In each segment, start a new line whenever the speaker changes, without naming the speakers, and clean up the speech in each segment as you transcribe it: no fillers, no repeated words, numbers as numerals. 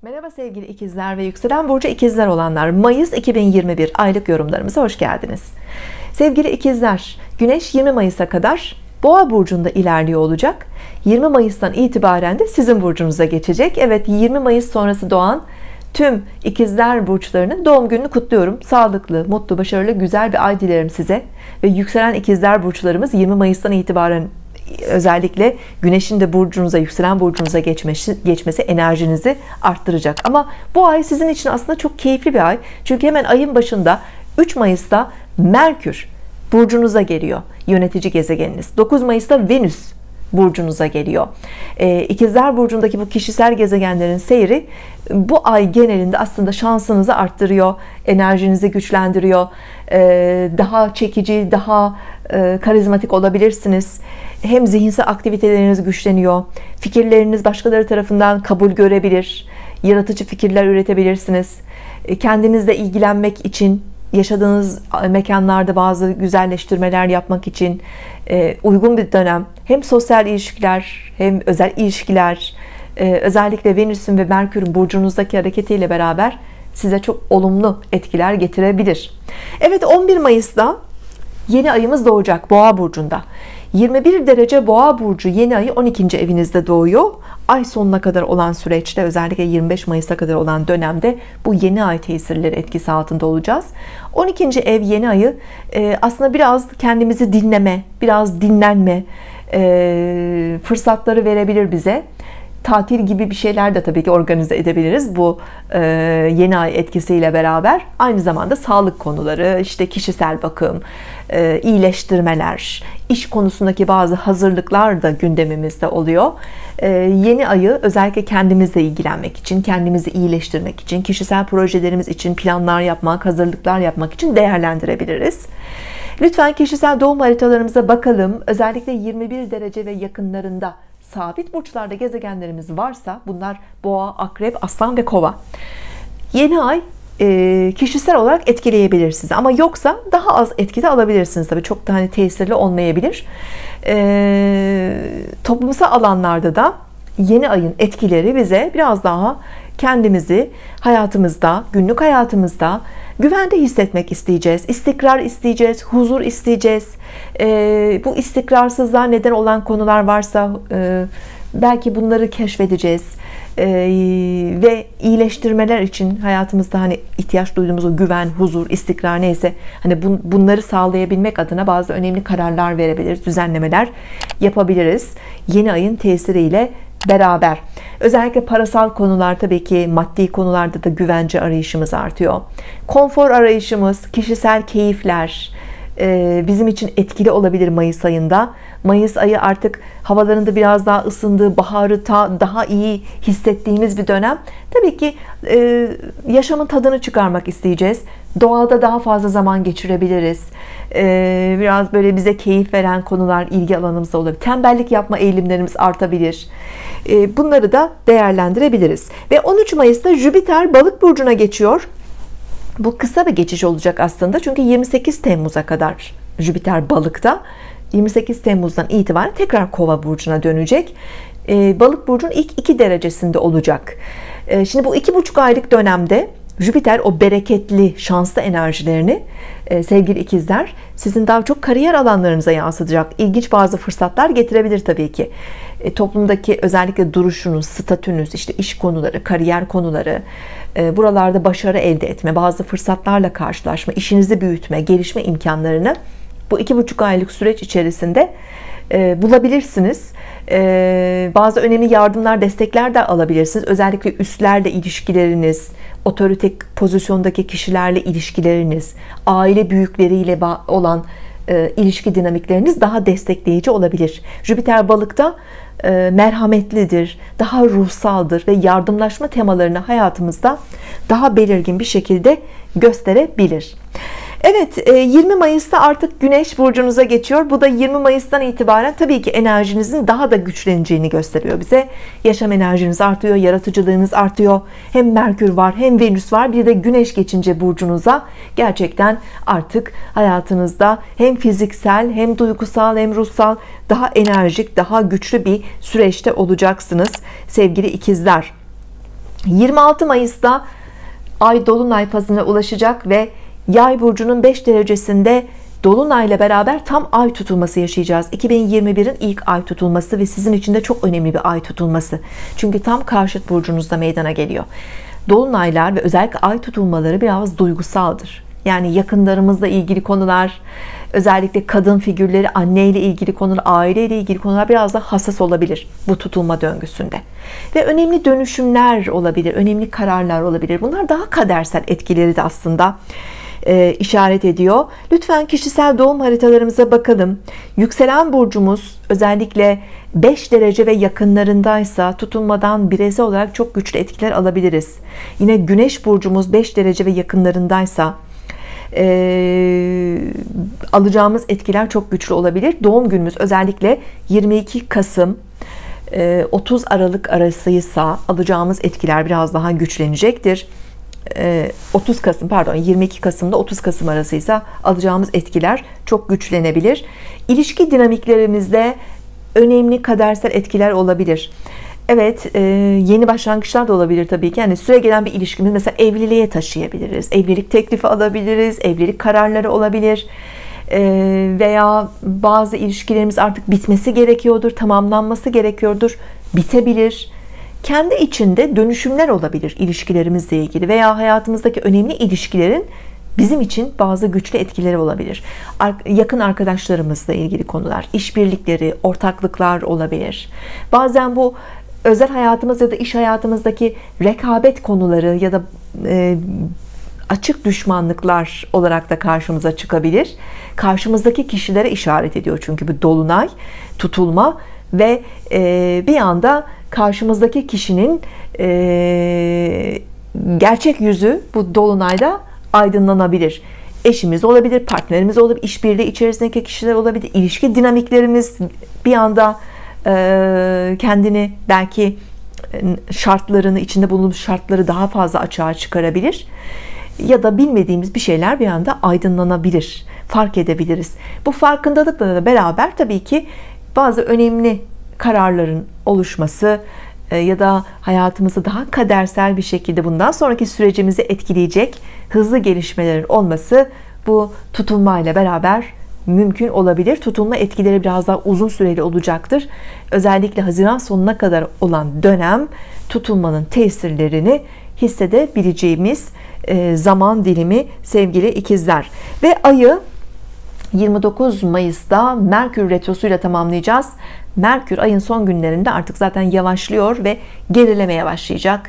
Merhaba sevgili ikizler ve yükselen burcu ikizler olanlar, Mayıs 2021 aylık yorumlarımıza hoş geldiniz. Sevgili ikizler, Güneş 20 Mayıs'a kadar Boğa burcunda ilerliyor olacak. 20 Mayıs'tan itibaren de sizin burcunuza geçecek. Evet, 20 Mayıs sonrası doğan tüm ikizler burçlarının doğum gününü kutluyorum. Sağlıklı, mutlu, başarılı, güzel bir ay dilerim size. Ve yükselen ikizler burçlarımız 20 Mayıs'tan itibaren özellikle Güneş'in de burcunuza, yükselen burcunuza geçmesi enerjinizi arttıracak. Ama bu ay sizin için aslında çok keyifli bir ay. Çünkü hemen ayın başında 3 Mayıs'ta Merkür burcunuza geliyor. Yönetici gezegeniniz. 9 Mayıs'ta Venüs burcunuza geliyor. İkizler burcundaki bu kişisel gezegenlerin seyri bu ay genelinde aslında şansınızı arttırıyor, enerjinizi güçlendiriyor, daha çekici, daha karizmatik olabilirsiniz. Hem zihinsel aktiviteleriniz güçleniyor, fikirleriniz başkaları tarafından kabul görebilir, yaratıcı fikirler üretebilirsiniz. Kendinizle ilgilenmek için, yaşadığınız mekanlarda bazı güzelleştirmeler yapmak için uygun bir dönem. Hem sosyal ilişkiler hem özel ilişkiler, özellikle Venüs'ün ve Merkür'ün burcunuzdaki hareketiyle beraber size çok olumlu etkiler getirebilir. Evet, 11 Mayıs'ta yeni ayımız doğacak Boğa burcunda. 21 derece Boğa burcu yeni ayı 12. evinizde doğuyor. Ay sonuna kadar olan süreçte, özellikle 25 Mayıs'a kadar olan dönemde bu yeni ay tesirleri etkisi altında olacağız. 12. ev yeni ayı aslında biraz kendimizi dinleme, biraz dinlenme fırsatları verebilir bize. Tatil gibi bir şeyler de tabii ki organize edebiliriz bu yeni ay etkisiyle beraber. Aynı zamanda sağlık konuları, işte kişisel bakım, iyileştirmeler, iş konusundaki bazı hazırlıklar da gündemimizde oluyor. Yeni ayı özellikle kendimizle ilgilenmek için, kendimizi iyileştirmek için, kişisel projelerimiz için planlar yapmak, hazırlıklar yapmak için değerlendirebiliriz. Lütfen kişisel doğum haritalarımıza bakalım. Özellikle 21 derece ve yakınlarında sabit burçlarda gezegenlerimiz varsa, bunlar Boğa, Akrep, Aslan ve Kova. Yeni ay kişisel olarak etkileyebilir sizi, ama yoksa daha az etkide alabilirsiniz. Tabii çok da tesirli olmayabilir. Toplumsal alanlarda da yeni ayın etkileri bize biraz daha kendimizi hayatımızda, günlük hayatımızda güvende hissetmek isteyeceğiz, istikrar isteyeceğiz, huzur isteyeceğiz. Bu istikrarsızlığa neden olan konular varsa belki bunları keşfedeceğiz. Ve iyileştirmeler için hayatımızda ihtiyaç duyduğumuz o güven, huzur, istikrar neyse, bunları sağlayabilmek adına bazı önemli kararlar verebiliriz, düzenlemeler yapabiliriz yeni ayın tesiriyle beraber. Özellikle parasal konular, tabii ki maddi konularda da güvence arayışımız artıyor. Konfor arayışımız, kişisel keyifler bizim için etkili olabilir Mayıs ayında. Mayıs ayı artık havalarında biraz daha ısındığı, baharı daha iyi hissettiğimiz bir dönem. Tabii ki yaşamın tadını çıkarmak isteyeceğiz. Doğada daha fazla zaman geçirebiliriz. Biraz böyle bize keyif veren konular ilgi alanımızda olabilir. Tembellik yapma eğilimlerimiz artabilir. Bunları da değerlendirebiliriz. Ve 13 Mayıs'ta Jüpiter Balık burcuna geçiyor. Bu kısa bir geçiş olacak aslında. Çünkü 28 Temmuz'a kadar Jüpiter Balık'ta. 28 Temmuz'dan itibaren tekrar Kova burcuna dönecek. Balık burcunun ilk 2 derecesinde olacak. Şimdi bu 2,5 aylık dönemde Jüpiter o bereketli, şanslı enerjilerini sevgili ikizler sizin daha çok kariyer alanlarınıza yansıtacak. İlginç bazı fırsatlar getirebilir tabii ki. Toplumdaki özellikle duruşunuz, statünüz, işte iş konuları, kariyer konuları, buralarda başarı elde etme, bazı fırsatlarla karşılaşma, işinizi büyütme, gelişme imkanlarını bu 2,5 aylık süreç içerisinde bulabilirsiniz. Bazı önemli yardımlar, destekler de alabilirsiniz. Özellikle üstlerle ilişkileriniz, otorite pozisyondaki kişilerle ilişkileriniz, aile büyükleriyle olan ilişki dinamikleriniz daha destekleyici olabilir. Jüpiter Balık'ta merhametlidir, daha ruhsaldır ve yardımlaşma temalarını hayatımızda daha belirgin bir şekilde gösterebilir. Evet, 20 Mayıs'ta artık Güneş burcunuza geçiyor. Bu da 20 Mayıs'tan itibaren tabii ki enerjinizin daha da güçleneceğini gösteriyor bize. Yaşam enerjiniz artıyor, yaratıcılığınız artıyor. Hem Merkür var, hem Venüs var. Bir de Güneş geçince burcunuza gerçekten artık hayatınızda hem fiziksel, hem duygusal, hem ruhsal daha enerjik, daha güçlü bir süreçte olacaksınız sevgili ikizler. 26 Mayıs'ta Ay Dolunay fazına ulaşacak ve Yay burcunun 5 derecesinde Dolunay ile beraber tam ay tutulması yaşayacağız. 2021'in ilk ay tutulması ve sizin için de çok önemli bir ay tutulması. Çünkü tam karşıt burcunuzda meydana geliyor. Dolunaylar ve özellikle ay tutulmaları biraz duygusaldır. Yani yakınlarımızla ilgili konular, özellikle kadın figürleri, anne ile ilgili konular, aile ile ilgili konular biraz da hassas olabilir bu tutulma döngüsünde. Ve önemli dönüşümler olabilir, önemli kararlar olabilir. Bunlar daha kadersel etkileri de aslında işaret ediyor. Lütfen kişisel doğum haritalarımıza bakalım. Yükselen burcumuz özellikle 5 derece ve yakınlarındaysa tutulmadan bireysel olarak çok güçlü etkiler alabiliriz. Yine Güneş burcumuz 5 derece ve yakınlarındaysa alacağımız etkiler çok güçlü olabilir. Doğum günümüz özellikle 22 Kasım 30 Aralık arasıysa alacağımız etkiler biraz daha güçlenecektir. 22 Kasım'da 30 Kasım arasıysa alacağımız etkiler çok güçlenebilir. İlişki dinamiklerimizde önemli kadersel etkiler olabilir. Evet, yeni başlangıçlar da olabilir tabii ki. Yani süregelen bir ilişkimiz mesela evliliğe taşıyabiliriz. Evlilik teklifi alabiliriz. Evlilik kararları olabilir. Veya bazı ilişkilerimiz artık bitmesi gerekiyordur, tamamlanması gerekiyordur. Bitebilir. Kendi içinde dönüşümler olabilir ilişkilerimizle ilgili veya hayatımızdaki önemli ilişkilerin bizim için bazı güçlü etkileri olabilir. Yakın arkadaşlarımızla ilgili konular, işbirlikleri, ortaklıklar olabilir. Bazen bu özel hayatımız ya da iş hayatımızdaki rekabet konuları ya da açık düşmanlıklar olarak da karşımıza çıkabilir. Karşımızdaki kişilere işaret ediyor çünkü bu dolunay, tutulma ve bir anda karşımızdaki kişinin gerçek yüzü bu dolunayda aydınlanabilir. Eşimiz olabilir, partnerimiz olabilir, işbirliği içerisindeki kişiler olabilir, ilişki dinamiklerimiz bir anda kendini belki şartlarını, içinde bulunduğumuz şartları daha fazla açığa çıkarabilir. Ya da bilmediğimiz bir şeyler bir anda aydınlanabilir, fark edebiliriz. Bu farkındalıkla da beraber tabii ki bazı önemli kararların oluşması ya da hayatımızı daha kadersel bir şekilde bundan sonraki sürecimizi etkileyecek hızlı gelişmelerin olması bu tutulmayla beraber mümkün olabilir. Tutulma etkileri biraz daha uzun süreli olacaktır. Özellikle Haziran sonuna kadar olan dönem tutulmanın tesirlerini hissedebileceğimiz zaman dilimi sevgili ikizler. Ve ayı 29 Mayıs'ta Merkür Retrosu'yla tamamlayacağız. Merkür ayın son günlerinde artık zaten yavaşlıyor ve gerilemeye başlayacak.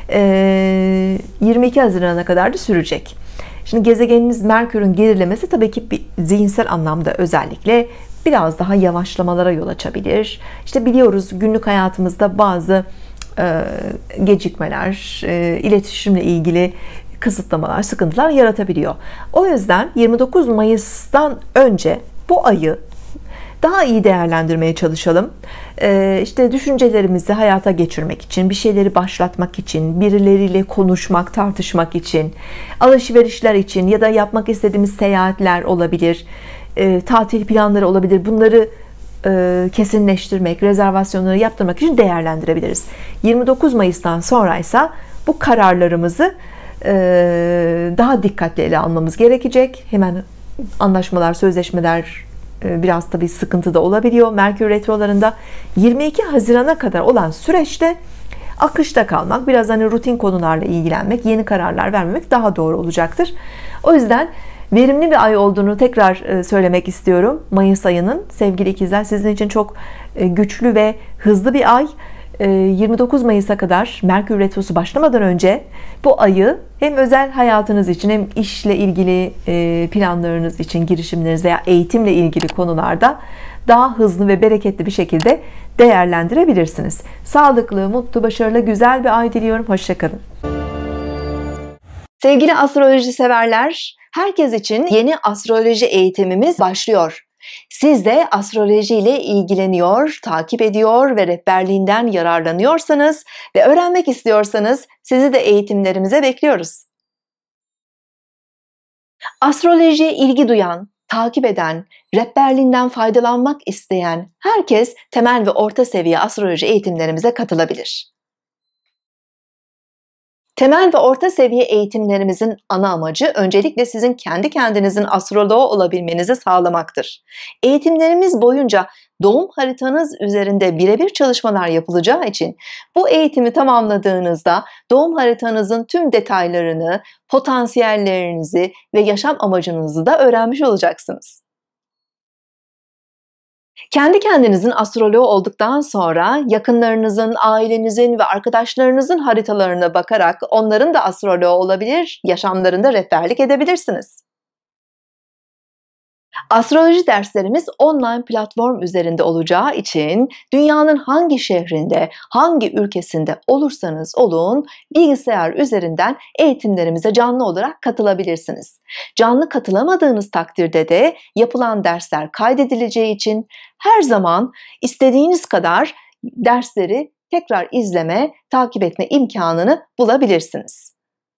22 Haziran'a kadar da sürecek. Şimdi gezegeniniz Merkür'ün gerilemesi tabii ki bir zihinsel anlamda özellikle biraz daha yavaşlamalara yol açabilir. İşte biliyoruz günlük hayatımızda bazı gecikmeler, iletişimle ilgili kısıtlamalar, sıkıntılar yaratabiliyor. O yüzden 29 Mayıs'tan önce bu ayı daha iyi değerlendirmeye çalışalım. İşte düşüncelerimizi hayata geçirmek için, bir şeyleri başlatmak için, birileriyle konuşmak, tartışmak için, alışverişler için ya da yapmak istediğimiz seyahatler olabilir, tatil planları olabilir. Bunları kesinleştirmek, rezervasyonları yaptırmak için değerlendirebiliriz. 29 Mayıs'tan sonra ise bu kararlarımızı daha dikkatli ele almamız gerekecek. Hemen anlaşmalar, sözleşmeler biraz tabii sıkıntı da olabiliyor. Merkür retrolarında 22 Haziran'a kadar olan süreçte akışta kalmak, biraz hani rutin konularla ilgilenmek, yeni kararlar vermemek daha doğru olacaktır. O yüzden verimli bir ay olduğunu tekrar söylemek istiyorum. Mayıs ayının sevgili ikizler sizin için çok güçlü ve hızlı bir ay. 29 Mayıs'a kadar Merkür retrosu başlamadan önce bu ayı hem özel hayatınız için hem işle ilgili planlarınız için, girişimleriniz veya eğitimle ilgili konularda daha hızlı ve bereketli bir şekilde değerlendirebilirsiniz. Sağlıklı, mutlu, başarılı, güzel bir ay diliyorum. Hoşça kalın. Sevgili astroloji severler, herkes için yeni astroloji eğitimimiz başlıyor. Siz de astroloji ile ilgileniyor, takip ediyor ve rehberliğinden yararlanıyorsanız ve öğrenmek istiyorsanız sizi de eğitimlerimize bekliyoruz. Astrolojiye ilgi duyan, takip eden, rehberliğinden faydalanmak isteyen herkes temel ve orta seviye astroloji eğitimlerimize katılabilir. Temel ve orta seviye eğitimlerimizin ana amacı öncelikle sizin kendi kendinizin astroloğu olabilmenizi sağlamaktır. Eğitimlerimiz boyunca doğum haritanız üzerinde birebir çalışmalar yapılacağı için bu eğitimi tamamladığınızda doğum haritanızın tüm detaylarını, potansiyellerinizi ve yaşam amacınızı da öğrenmiş olacaksınız. Kendi kendinizin astroloğu olduktan sonra yakınlarınızın, ailenizin ve arkadaşlarınızın haritalarına bakarak onların da astroloğu olabilir, yaşamlarında rehberlik edebilirsiniz. Astroloji derslerimiz online platform üzerinde olacağı için dünyanın hangi şehrinde, hangi ülkesinde olursanız olun bilgisayar üzerinden eğitimlerimize canlı olarak katılabilirsiniz. Canlı katılamadığınız takdirde de yapılan dersler kaydedileceği için her zaman istediğiniz kadar dersleri tekrar izleme, takip etme imkanını bulabilirsiniz.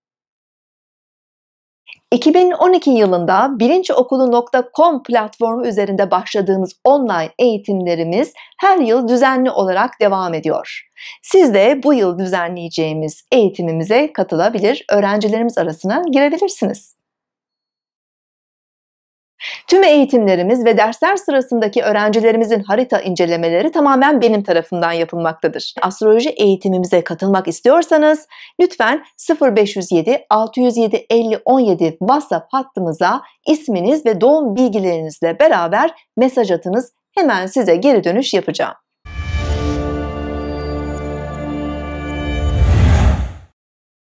2012 yılında bilinçokulu.com platformu üzerinde başladığımız online eğitimlerimiz her yıl düzenli olarak devam ediyor. Siz de bu yıl düzenleyeceğimiz eğitimimize katılabilir, öğrencilerimiz arasına girebilirsiniz. Tüm eğitimlerimiz ve dersler sırasındaki öğrencilerimizin harita incelemeleri tamamen benim tarafımdan yapılmaktadır. Astroloji eğitimimize katılmak istiyorsanız lütfen 0507 607 50 17 WhatsApp hattımıza isminiz ve doğum bilgilerinizle beraber mesaj atınız. Hemen size geri dönüş yapacağım.